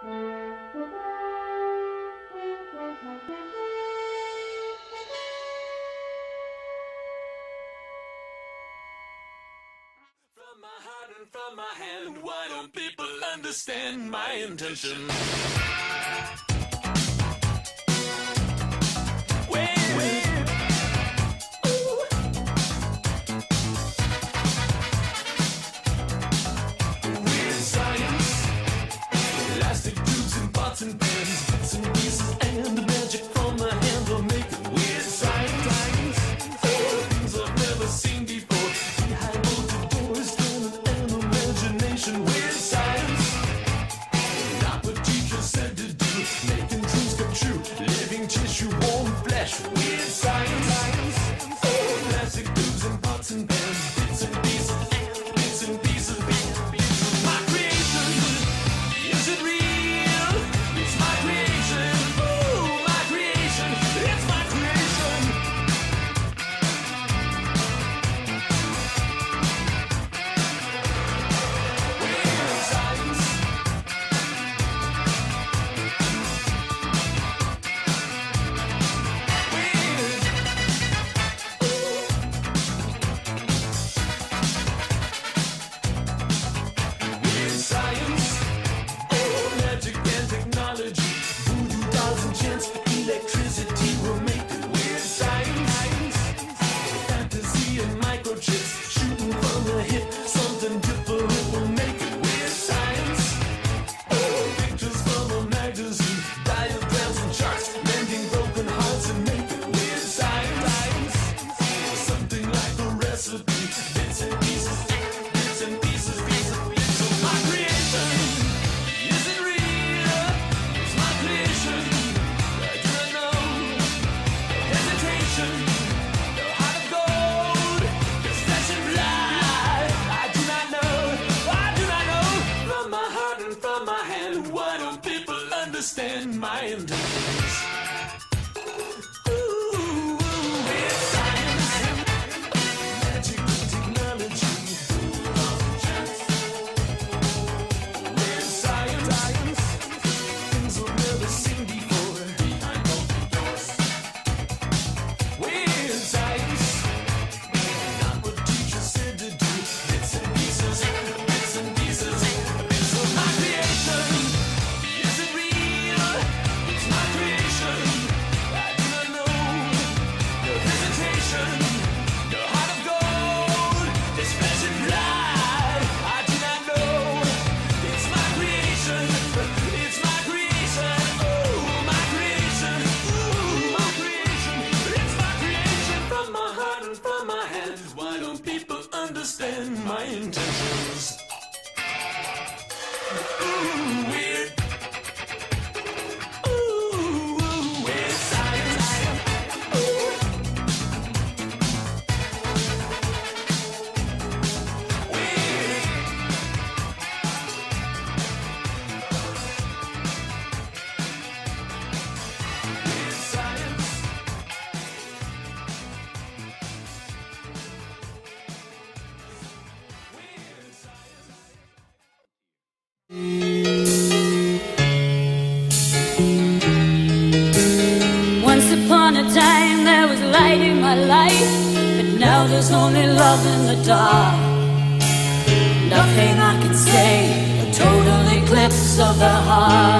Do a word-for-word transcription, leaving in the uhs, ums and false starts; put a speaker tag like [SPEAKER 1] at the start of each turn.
[SPEAKER 1] From my heart and from my hand, why don't people understand my intention? And pens, bits and pieces, and the magic from my hand will make it weird science. Oh, things I've never seen before. Behind bolted doors, talent and imagination. Weird science. Not what teachers said to do. Making dreams come true. Living tissue, warm flesh. Weird science. Oh, plastic tubes and pots and pans, bits and pieces, and bits and pieces, bits and pieces. My creation, is it real? Electricity will make it weird science. Fantasy and microchips shooting from the hip. Something different will make it weird science. Oh, pictures from a magazine, diagrams and charts, mending broken hearts and make it weird science. Something like a recipe, bits and pieces, bits and pieces, pieces, pieces of my creation. Is it real? It's my creation. The heart of gold, just flesh and blood. I do not know, I do not know. From my heart and from my hand, why don't people understand my intentions? Ooh, weird science, magic and technology. Weird science, things we've never seen before. Behind open doors. Weird science, not what teachers said to do. Bits and pieces, bits and pieces, bits of my creation. Is it real? It's my creation. I do not know. No hesitation. No heart of gold. This flesh and blood. I do not know. It's my creation. It's my creation. Oh, my creation. Ooh, my creation. It's my creation. From my heart and from my hand, why don't people understand my intentions? Ooh, weird. Ooh, weird science. Ooh. Weird. Weird science.
[SPEAKER 2] Once upon a time there was light in my life, but now there's only love in the dark. Nothing I can say, a total eclipse of the heart.